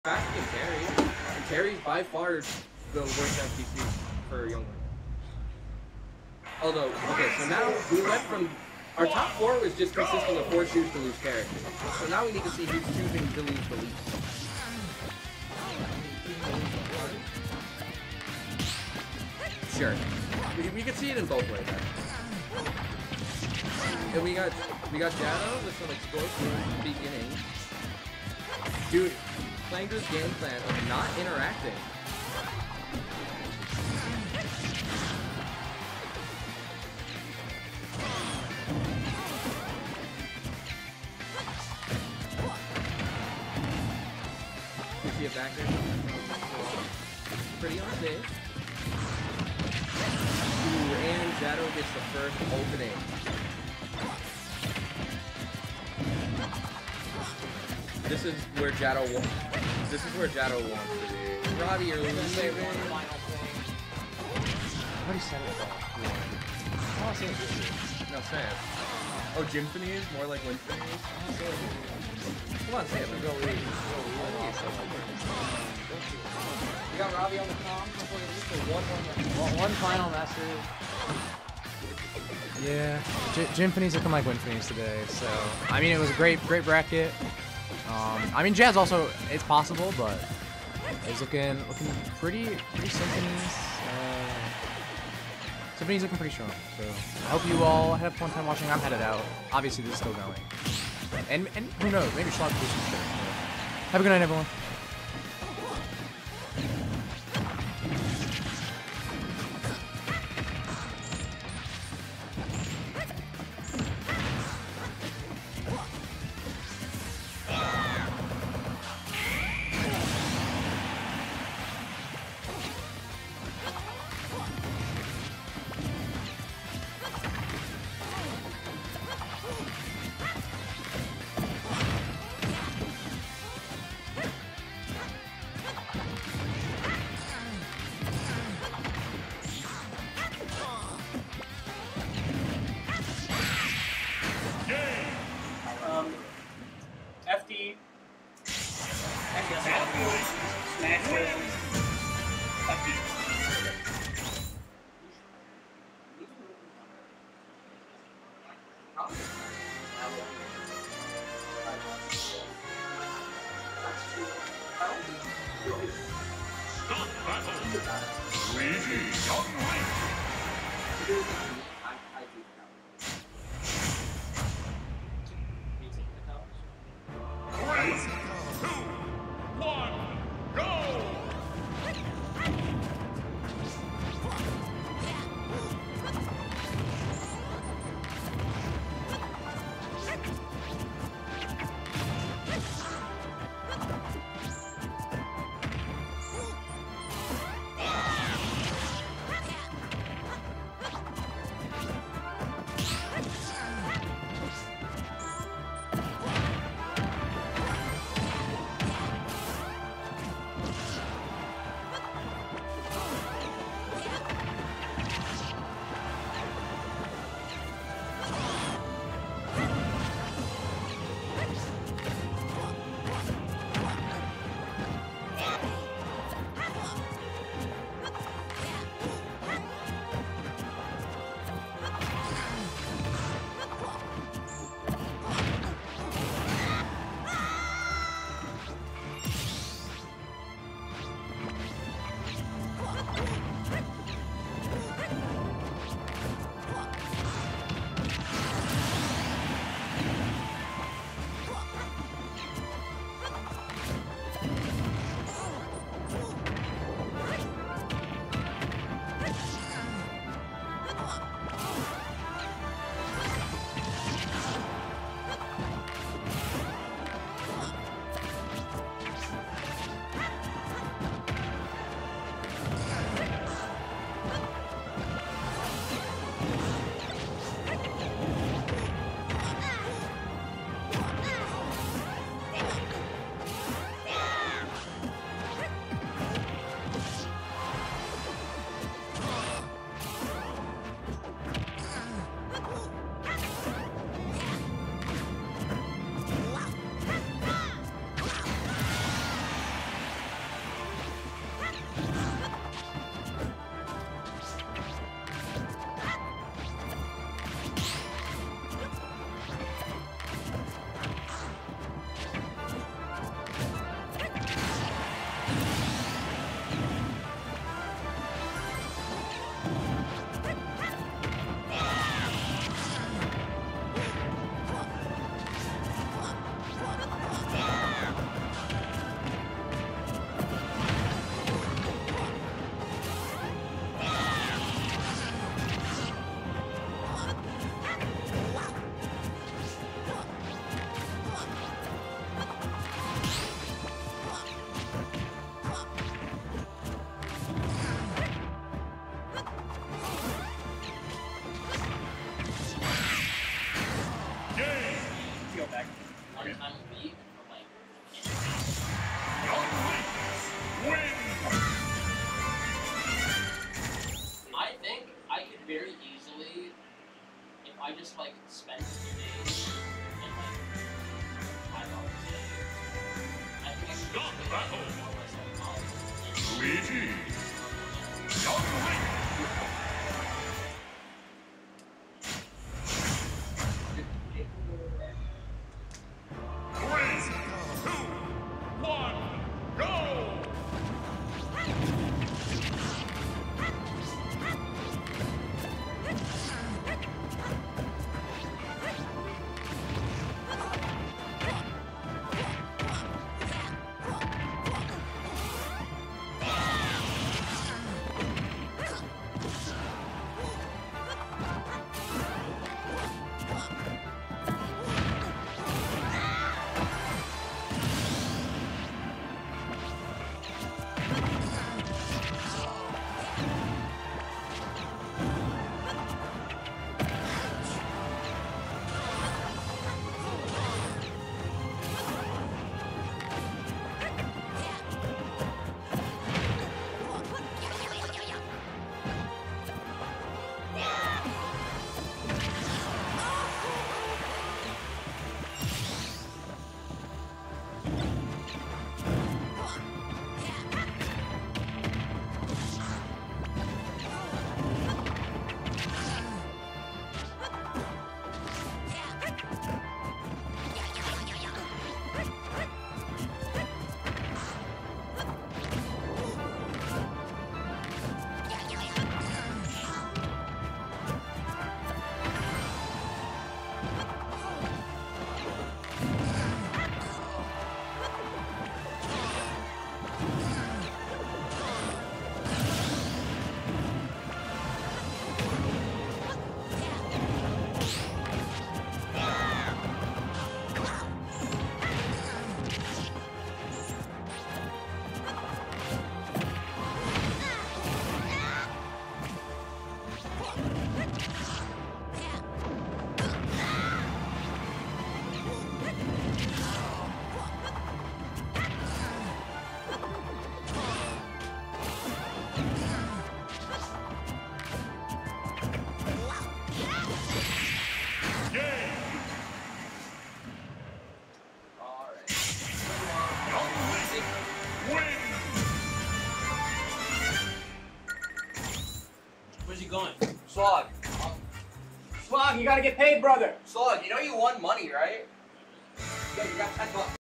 Fast and Terry. And Terry's by far the worst FTC for Youngling. Although, okay, so now we went from our top 4 was just consisting of 4 choose to lose characters. So now we need to see who's choosing to lose the least. Sure. We could see it in both ways, actually. And we got Jado with some explosive beginning. Dude, playing this game plan of not interacting. You see it back there? Pretty on safe. Ooh, and Jado gets the first opening. This is where Jado wants. This is where Jado wants to be. Robbie, you're losing. Final thing. I already said it though. I'll say it. No, say it. Oh, Gymphony is more like Winphony is? I'll say it. Come on, say it. Let's go lead. We got Robbie on the comm. One final message. Yeah, Gymphony's looking like Winphony's today. So I mean, it was a great bracket. I mean, Jazz also, it's possible, but it's looking pretty Symphony's. Symphony's looking pretty strong. So I hope you all had a fun time watching. I'm headed out. Obviously, this is still going. And who knows? Maybe Schlock will do some shit. Have a good night, everyone. FD. Smash FD. Stop battle! Luigi online! Three, two, one, go! Luigi. Young Link. 3, 2, 1, go! Where's he going? Slog. Slog, you gotta get paid, brother. Slog, you know you won money, right? Yeah, you got $10.